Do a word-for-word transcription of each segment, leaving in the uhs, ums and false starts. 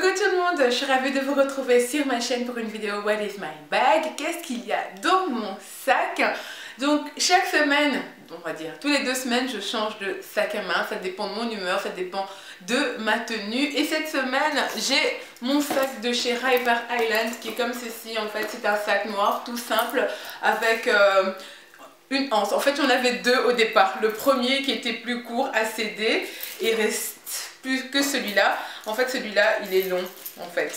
Coucou tout le monde, je suis ravie de vous retrouver sur ma chaîne pour une vidéo What is my bag? Qu'est-ce qu'il y a dans mon sac? Donc chaque semaine, on va dire tous les deux semaines, je change de sac à main. Ça dépend de mon humeur, ça dépend de ma tenue. Et cette semaine, j'ai mon sac de chez River Island qui est comme ceci. En fait, c'est un sac noir tout simple avec... Euh, une anse. En fait, j'en avais deux au départ. Le premier qui était plus court a cédé et reste plus que celui-là. En fait, celui-là, il est long. En fait,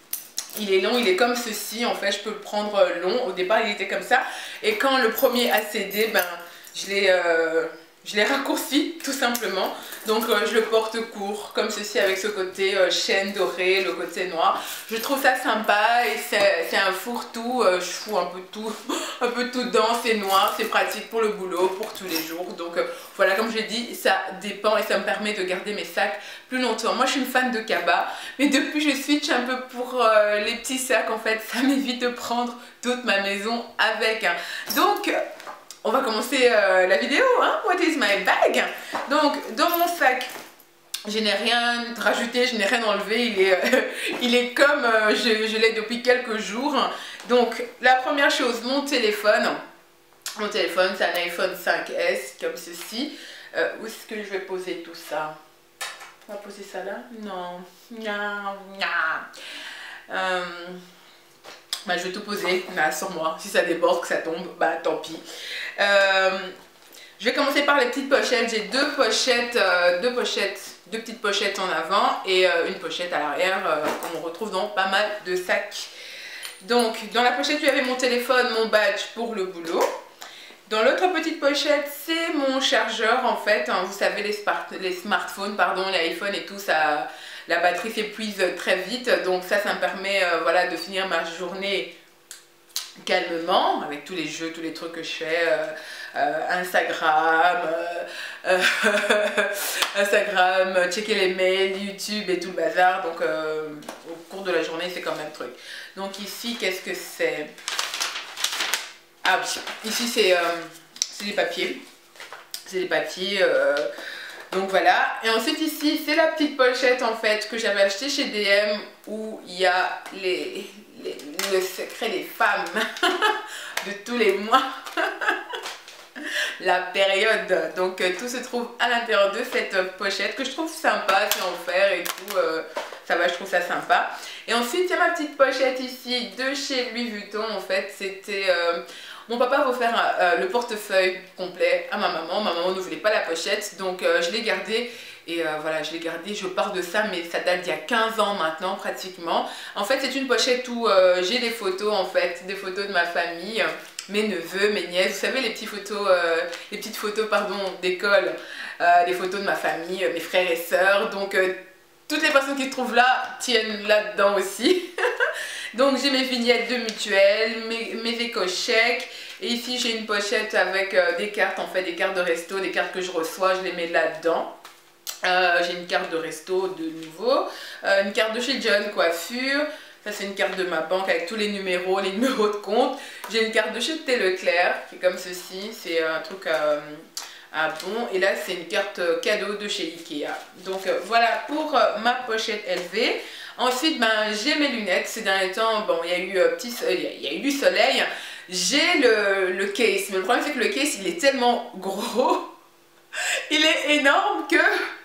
il est long. Il est comme ceci. En fait, je peux le prendre long. Au départ, il était comme ça. Et quand le premier a cédé, ben, je l'ai euh, je l'ai raccourci tout simplement. Donc, euh, je le porte court comme ceci avec ce côté euh, chaîne dorée, le côté noir. Je trouve ça sympa et c'est un fourre-tout. Euh, je fous un peu tout. un peu tout dedans, c'est noir, c'est pratique pour le boulot, pour tous les jours. Donc euh, voilà, comme je l'ai dit, ça dépend et ça me permet de garder mes sacs plus longtemps. Moi je suis une fan de cabas, mais depuis je switch un peu pour euh, les petits sacs. En fait, ça m'évite de prendre toute ma maison avec. Donc on va commencer euh, la vidéo, hein. What is my bag? Donc dans mon sac, je n'ai rien rajouté, je n'ai rien enlevé, il est, euh, il est comme euh, je, je l'ai depuis quelques jours. Donc la première chose, mon téléphone. Mon téléphone, c'est un iPhone cinq S comme ceci. Euh, où est-ce que je vais poser tout ça? On va poser ça là? Non. Non, non. Euh, bah, je vais tout poser là, sur moi. Si ça déborde, que ça tombe, bah tant pis. Euh, je vais commencer par les petites pochettes. J'ai deux pochettes, euh, deux pochettes. Deux petites pochettes en avant et euh, une pochette à l'arrière euh, qu'on retrouve dans pas mal de sacs. Donc dans la pochette il y avait mon téléphone, mon badge pour le boulot. Dans l'autre petite pochette c'est mon chargeur en fait, hein, vous savez les, les smartphones, pardon, les iPhones et tout, ça, la batterie s'épuise très vite. Donc ça, ça me permet euh, voilà, de finir ma journée calmement avec tous les jeux, tous les trucs que je fais. Euh, Euh, Instagram, euh, euh, Instagram, checker les mails, YouTube et tout le bazar. Donc euh, au cours de la journée c'est quand même truc. Donc ici qu'est-ce que c'est? Ah oui, ici c'est euh, des papiers. C'est des papiers. Euh, donc voilà. Et ensuite ici c'est la petite pochette en fait que j'avais acheté chez D M où il y a les, les, le secret des femmes de tous les mois. La période, donc euh, tout se trouve à l'intérieur de cette euh, pochette que je trouve sympa, c'est en fer et tout, euh, ça va, je trouve ça sympa. Et ensuite il y a ma petite pochette ici de chez Louis Vuitton. En fait c'était euh, mon papa va faire euh, le portefeuille complet à ma maman. Ma maman ne voulait pas la pochette, donc euh, je l'ai gardé. Et euh, voilà, je l'ai gardé, je pars de ça, mais ça date d'il y a quinze ans maintenant pratiquement. En fait c'est une pochette où euh, j'ai des photos en fait, des photos de ma famille, mes neveux, mes nièces, vous savez les petites photos, euh, les petites photos pardon d'école, euh, des photos de ma famille, euh, mes frères et sœurs. Donc euh, toutes les personnes qui se trouvent là tiennent là-dedans aussi. Donc j'ai mes vignettes de mutuelle, mes, mes éco-chèques. Et ici j'ai une pochette avec euh, des cartes, en fait des cartes de resto, des cartes que je reçois, je les mets là-dedans. Euh, j'ai une carte de resto de nouveau, euh, une carte de chez John Coiffure. Ça c'est une carte de ma banque avec tous les numéros, les numéros de compte. J'ai une carte de chez Thé Leclerc qui est comme ceci, c'est un truc à, à bon. Et là c'est une carte cadeau de chez Ikea. Donc euh, voilà pour euh, ma pochette L V. Ensuite ben, j'ai mes lunettes. Ces derniers temps, bon il y a eu, euh, petit, euh, il y a eu du soleil. J'ai le, le case, mais le problème c'est que le case il est tellement gros, il est énorme que...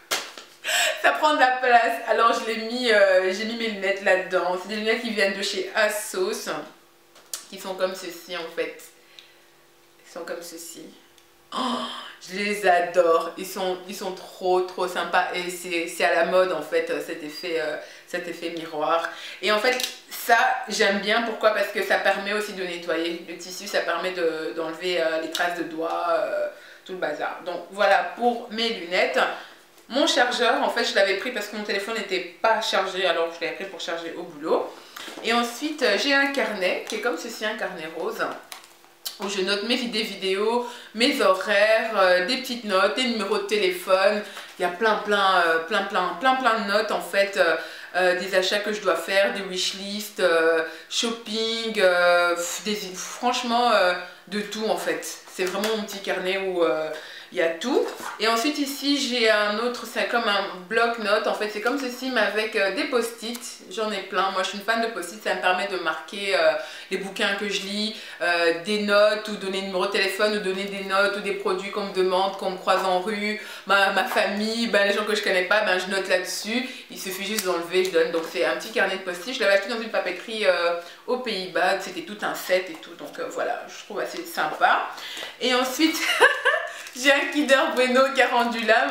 ça prend de la place. Alors je l'ai mis, euh, j'ai mis mes lunettes là-dedans. C'est des lunettes qui viennent de chez Asos, qui sont comme ceci en fait. Ils sont comme ceci. Oh, je les adore. Ils sont, ils sont trop trop sympas et c'est à la mode en fait cet effet, euh, cet effet miroir. Et en fait ça j'aime bien. Pourquoi? Parce que ça permet aussi de nettoyer le tissu, ça permet d'enlever de, euh, les traces de doigts, euh, tout le bazar. Donc voilà pour mes lunettes. Mon chargeur, en fait, je l'avais pris parce que mon téléphone n'était pas chargé, alors je l'avais pris pour charger au boulot. Et ensuite, j'ai un carnet qui est comme ceci, un carnet rose, où je note mes vidéos, vidéos, mes horaires, euh, des petites notes, des numéros de téléphone. Il y a plein, plein, euh, plein, plein, plein, plein de notes, en fait, euh, euh, des achats que je dois faire, des wishlists, euh, shopping, euh, des, franchement, euh, de tout, en fait. C'est vraiment mon petit carnet où... Euh, il y a tout. Et ensuite ici j'ai un autre, c'est comme un bloc-notes. En fait c'est comme ceci mais avec euh, des post-it. J'en ai plein. Moi je suis une fan de post-it. Ça me permet de marquer euh, les bouquins que je lis, euh, des notes ou donner un numéro de téléphone ou donner des notes ou des produits qu'on me demande, qu'on me croise en rue, ma, ma famille, ben, les gens que je connais pas, ben, je note là-dessus. Il suffit juste d'enlever, je donne. Donc c'est un petit carnet de post-it. Je l'avais acheté dans une papeterie euh, aux Pays-Bas. C'était tout un set et tout. Donc euh, voilà, je trouve assez sympa. Et ensuite... j'ai un Kinder Bueno qui a rendu l'âme.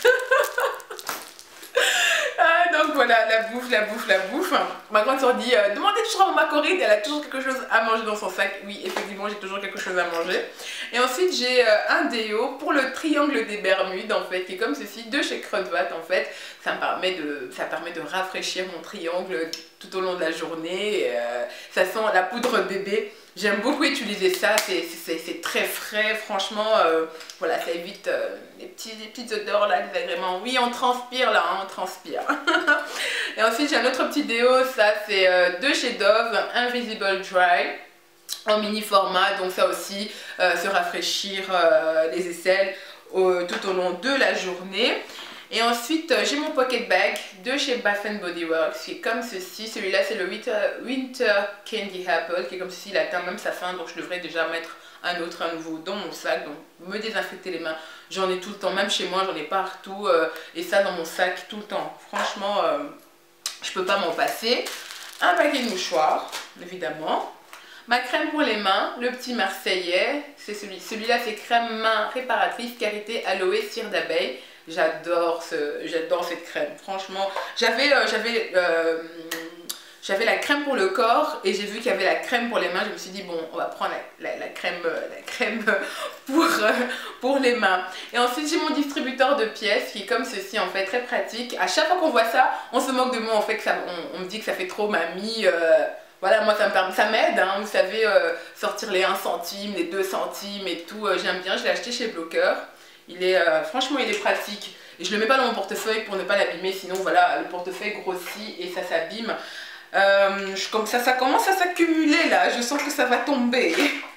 Ah, donc voilà, la bouffe, la bouffe, la bouffe. Ma grande soeur dit, euh, demandez toujours à ma Corride, elle a toujours quelque chose à manger dans son sac. Oui, effectivement, j'ai toujours quelque chose à manger. Et ensuite, j'ai euh, un déo pour le triangle des Bermudes, en fait, qui est comme ceci, de chez Kruidvat, en fait. Ça me permet de, ça permet de rafraîchir mon triangle tout au long de la journée. Et, euh, ça sent la poudre bébé. J'aime beaucoup utiliser ça, c'est très frais, franchement, euh, voilà, ça évite euh, les, petits, les petites odeurs là, les agréments. Oui, on transpire là, hein, on transpire. Et ensuite, j'ai un autre petit déo, ça c'est euh, de chez Dove, Invisible Dry, en mini format, donc ça aussi, euh, se rafraîchir euh, les aisselles euh, tout au long de la journée. Et ensuite, j'ai mon pocket bag de chez Bath and Body Works qui est comme ceci. Celui-là, c'est le Winter, Winter Candy Apple qui est comme ceci. Il atteint même sa fin, donc je devrais déjà mettre un autre, un nouveau dans mon sac. Donc, me désinfecter les mains, j'en ai tout le temps. Même chez moi, j'en ai partout. Euh, et ça, dans mon sac, tout le temps. Franchement, euh, je peux pas m'en passer. Un paquet de mouchoirs, évidemment. Ma crème pour les mains, le petit Marseillais. C'est celui, celui-là, c'est crème main réparatrice, karité, aloe, cire d'abeille. J'adore ce, j'adore cette crème, franchement. J'avais euh, j'avais euh, j'avais la crème pour le corps et j'ai vu qu'il y avait la crème pour les mains. Je me suis dit, bon, on va prendre la, la, la crème, la crème pour, euh, pour les mains. Et ensuite, j'ai mon distributeur de pièces qui est comme ceci, en fait, très pratique. À chaque fois qu'on voit ça, on se moque de moi, en fait, que ça, on, on me dit que ça fait trop mamie. Euh, Voilà, moi ça me permet, ça m'aide, hein, vous savez, euh, sortir les un centime, les deux centimes et tout. Euh, J'aime bien, je l'ai acheté chez Blocker. Il est, euh, franchement, il est pratique. Et je le mets pas dans mon portefeuille pour ne pas l'abîmer, sinon voilà, le portefeuille grossit et ça s'abîme. Euh, comme ça, ça commence à s'accumuler là. Je sens que ça va tomber.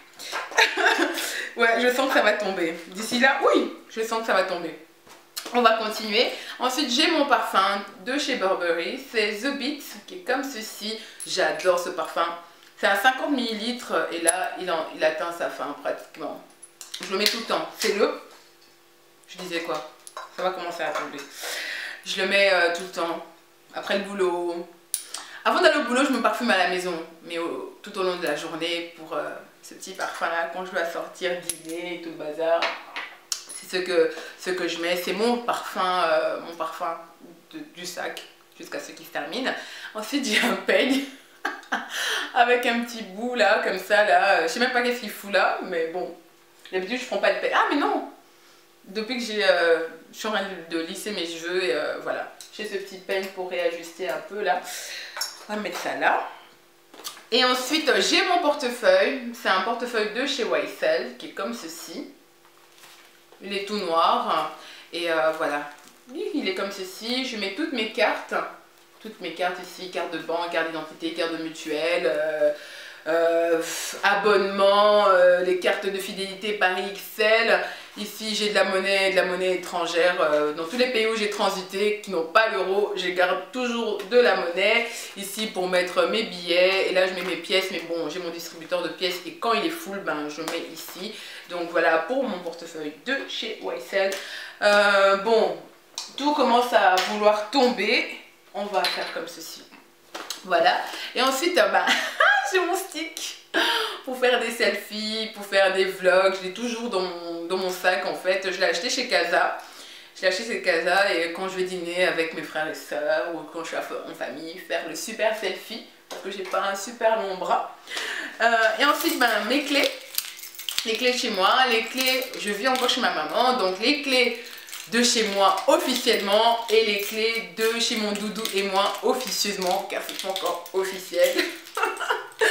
Ouais, je sens que ça va tomber. D'ici là, oui, je sens que ça va tomber. On va continuer. Ensuite, j'ai mon parfum de chez Burberry. C'est The Beat, qui est comme ceci. J'adore ce parfum. C'est à cinquante millilitres et là, il, en, il atteint sa fin pratiquement. Je le mets tout le temps. C'est le... Je disais quoi? Ça va commencer à tomber. Je le mets euh, tout le temps. Après le boulot. Avant d'aller au boulot, je me parfume à la maison. Mais au, tout au long de la journée, pour euh, ce petit parfum-là, quand je dois sortir, dîner et tout le bazar. C'est ce que, ce que je mets. C'est mon parfum, euh, mon parfum de, du sac, jusqu'à ce qu'il se termine. Ensuite, j'ai un peigne. Avec un petit bout là, comme ça, là. Je sais même pas qu'est-ce qu'il fout là, mais bon. D'habitude, je prends pas de peigne. Ah, mais non! Depuis que j'ai, euh, je suis en train de, de lisser mes cheveux, et euh, voilà. J'ai ce petit peigne pour réajuster un peu là. On va mettre ça là. Et ensuite, euh, j'ai mon portefeuille. C'est un portefeuille de chez Y S L, qui est comme ceci. Il est tout noir. Et euh, voilà. Il est comme ceci. Je mets toutes mes cartes. Toutes mes cartes ici. Carte de banque, carte d'identité, carte de mutuelle. Euh, Euh, abonnement, euh, les cartes de fidélité Paris X L. Ici j'ai de la monnaie, de la monnaie étrangère. Euh, dans tous les pays où j'ai transité qui n'ont pas l'euro, je garde toujours de la monnaie. Ici pour mettre mes billets. Et là je mets mes pièces. Mais bon, j'ai mon distributeur de pièces et quand il est full, ben je mets ici. Donc voilà pour mon portefeuille de chez Y S L. Euh, bon, tout commence à vouloir tomber. On va faire comme ceci. Voilà. Et ensuite, euh, ben, j'ai mon stick pour faire des selfies, pour faire des vlogs. Je l'ai toujours dans mon, dans mon sac en fait. Je l'ai acheté chez Casa. Je l'ai acheté chez Casa et quand je vais dîner avec mes frères et sœurs ou quand je suis en famille, faire le super selfie parce que j'ai pas un super long bras. Euh, et ensuite, ben, mes clés. Les clés chez moi. Les clés, je vis encore chez ma maman. Donc les clés de chez moi officiellement et les clés de chez mon doudou et moi officieusement car c'est pas encore officiel.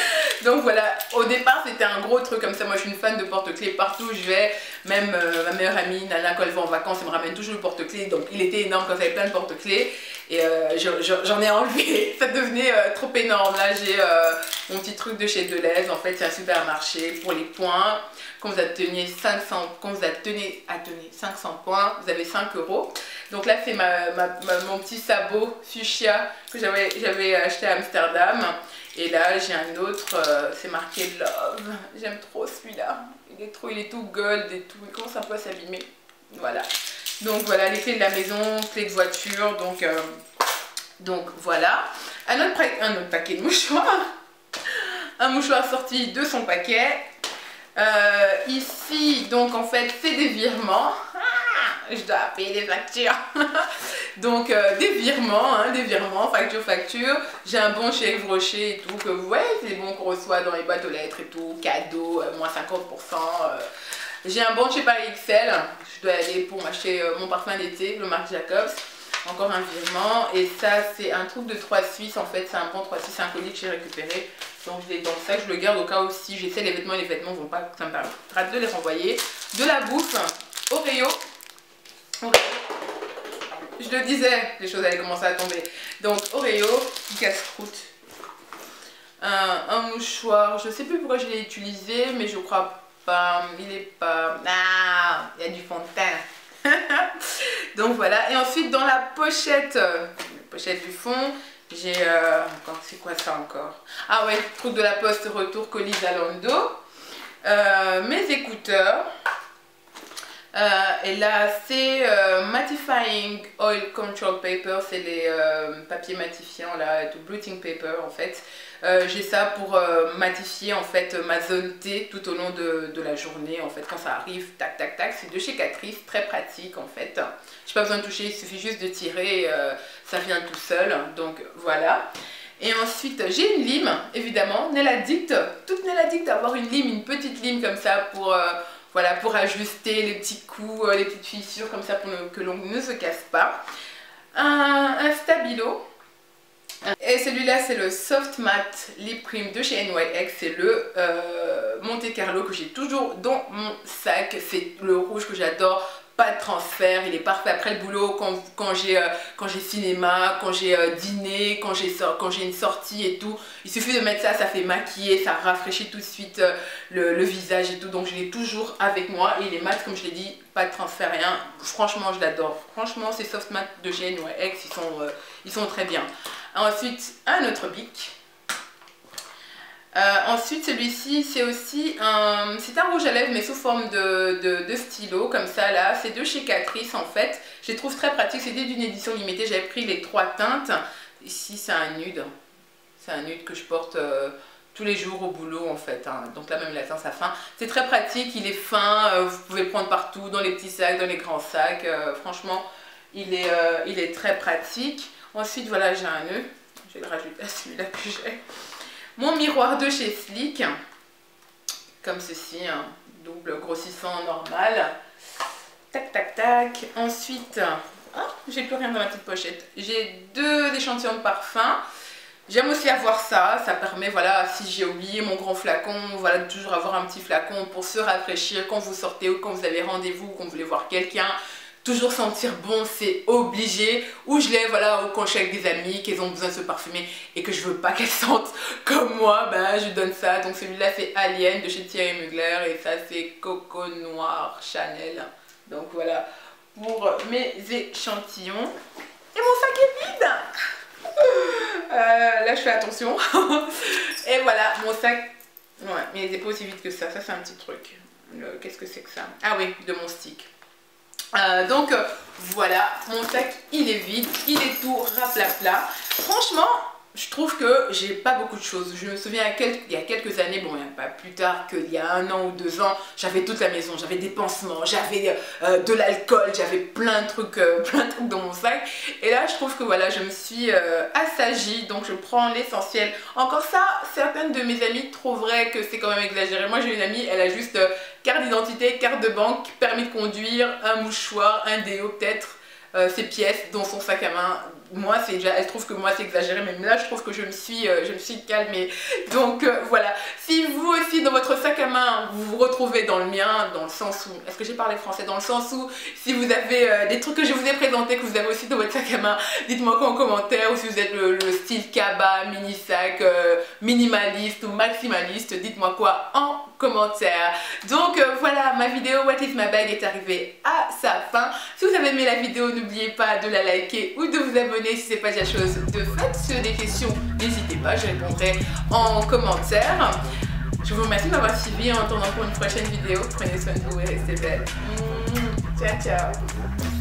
Donc voilà, au départ c'était un gros truc comme ça. Moi je suis une fan de porte-clés partout où je vais. Même euh, ma meilleure amie Nana, quand elle va en vacances, elle me ramène toujours le porte-clés. Donc il était énorme quand j'avais plein de porte-clés. Et euh, j'en ai enlevé, ça devenait euh, trop énorme. Là j'ai euh, mon petit truc de chez Deleuze. En fait c'est un supermarché pour les points. Quand vous atteignez cinq cents, quand vous atteignez, atteignez cinq cents points, vous avez cinq euros. Donc là c'est ma, ma, ma, mon petit sabot fuchsia que j'avais acheté à Amsterdam. Et là j'ai un autre, euh, c'est marqué Love. J'aime trop celui-là. Il est trop, il est tout gold et tout. Il commence un peu à s'abîmer. Voilà. Donc voilà, les clés de la maison, clés de voiture. Donc, euh, donc voilà. Un autre, un autre paquet de mouchoirs. Un mouchoir sorti de son paquet. Euh, ici, donc en fait, c'est des virements. Je dois payer des factures. Donc euh, des virements, hein, des virements, facture, facture. J'ai un bon chez Yves Rocher et tout, que vous voyez, c'est les bons qu'on reçoit dans les boîtes aux lettres et tout, cadeau, euh, moins cinquante pour cent. Euh. J'ai un bon chez Paris X L, je dois aller pour m'acheter euh, mon parfum d'été, le Marc Jacobs. Encore un virement, et ça c'est un truc de trois Suisse en fait, c'est un bon trois Suisse, un colis que j'ai récupéré. Donc je l'ai dans le sac, je le garde au cas où si j'essaie les vêtements, les vêtements vont pas, ça me permettra de les renvoyer. De la bouffe, Oreo. Oreo. Je le disais, les choses allaient commencer à tomber. Donc Oreo, casse-croûte. Un, un mouchoir, je sais plus pourquoi je l'ai utilisé, mais je crois pas, il est pas... Ah, il y a du fond de teint. Donc voilà, et ensuite dans la pochette, euh, la pochette du fond, j'ai euh, encore, c'est quoi ça encore? Ah ouais, truc de la poste retour colis Zalando, euh, mes écouteurs, euh, et là c'est euh, Mattifying Oil Control Paper, c'est les euh, papiers matifiants là, tout blotting paper en fait. Euh, j'ai ça pour euh, matifier en fait ma zone T tout au long de, de la journée en fait quand ça arrive, tac tac tac, c'est de chez Catrice, très pratique en fait. J'ai pas besoin de toucher, il suffit juste de tirer, euh, ça vient tout seul, donc voilà. Et ensuite j'ai une lime, évidemment, Nailaddict, toute Nailaddict d'avoir une lime, une petite lime comme ça pour, euh, voilà, pour ajuster les petits coups, euh, les petites fissures comme ça pour ne, que l'ongle ne se casse pas. Un, un stabilo. Et celui-là c'est le Soft Matte Lip Cream de chez N Y X, c'est le euh, Monte Carlo que j'ai toujours dans mon sac, c'est le rouge que j'adore, pas de transfert, il est parfait après le boulot, quand, quand j'ai euh, quand j'ai cinéma, quand j'ai euh, dîner, quand j'ai quand j'ai une sortie et tout, il suffit de mettre ça, ça fait maquiller, ça rafraîchit tout de suite euh, le, le visage et tout, donc je l'ai toujours avec moi et il est mat comme je l'ai dit, pas de transfert, rien, franchement je l'adore, franchement ces Soft Matte de chez N Y X, ils sont, euh, ils sont très bien. Ensuite, un autre bic. Euh, ensuite, celui-ci, c'est aussi un, c'est un rouge à lèvres, mais sous forme de, de, de stylo, comme ça, là. C'est de chez Catrice, en fait. Je les trouve très pratiques. C'était d'une édition limitée. J'avais pris les trois teintes. Ici, c'est un nude. C'est un nude que je porte euh, tous les jours au boulot, en fait. Hein. Donc là, même la teinte, ça fin. C'est très pratique. Il est fin. Euh, vous pouvez le prendre partout, dans les petits sacs, dans les grands sacs. Euh, franchement, il est, euh, il est très pratique. Ensuite, voilà, j'ai un nœud. Je vais le rajouter à celui-là que j'ai. Mon miroir de chez Slick. Comme ceci, un double grossissant normal. Tac, tac, tac. Ensuite, oh, j'ai plus rien dans ma petite pochette. J'ai deux échantillons de parfum. J'aime aussi avoir ça. Ça permet, voilà, si j'ai oublié mon grand flacon, voilà, de toujours avoir un petit flacon pour se rafraîchir quand vous sortez ou quand vous avez rendez-vous ou quand vous voulez voir quelqu'un. Toujours sentir bon, c'est obligé. Ou je l'ai, voilà, quand je suis avec des amis, qu'elles ont besoin de se parfumer et que je veux pas qu'elles sentent comme moi, ben je donne ça. Donc celui-là c'est Alien de chez Thierry Mugler et ça c'est Coco Noir Chanel. Donc voilà pour mes échantillons. Et mon sac est vide. euh, Là je fais attention. Et voilà mon sac. Ouais, mais il n'est pas aussi vide que ça. Ça c'est un petit truc. Qu'est-ce que c'est que ça? Ah oui, de mon stick. Euh, donc euh, voilà, mon sac il est vide, il est tout raplapla. Franchement, je trouve que j'ai pas beaucoup de choses. Je me souviens il y a quelques années, bon, il n'y a pas plus tard qu'il y a un an ou deux ans, j'avais toute la maison, j'avais des pansements, j'avais euh, de l'alcool, j'avais plein de trucs, euh, plein de trucs dans mon sac. Et là, je trouve que voilà, je me suis euh, assagie, donc je prends l'essentiel. Encore ça, certaines de mes amies trouveraient que c'est quand même exagéré. Moi, j'ai une amie, elle a juste euh, carte d'identité, carte de banque, permis de conduire, un mouchoir, un déo peut-être. Euh, ses pièces dans son sac à main, moi, c'est déjà, elle trouve que moi c'est exagéré, mais là je trouve que je me suis, euh, je me suis calmée. Donc euh, voilà, si vous aussi dans votre sac à main, vous vous retrouvez dans le mien, dans le sens où, est-ce que j'ai parlé français, dans le sens où si vous avez euh, des trucs que je vous ai présentés, que vous avez aussi dans votre sac à main, dites-moi quoi en commentaire, ou si vous êtes le, le style cabas, mini sac, euh, minimaliste ou maximaliste, dites-moi quoi en commentaire. Donc euh, voilà, ma vidéo What is my bag est arrivée à sa fin. Si vous avez aimé la vidéo, n'oubliez pas de la liker ou de vous abonner si ce n'est pas déjà chose de fait. Si vous avez des questions, n'hésitez pas, je répondrai en commentaire. Je vous remercie de m'avoir suivi. En attendant pour une prochaine vidéo, prenez soin de vous et restez belle. Ciao ciao.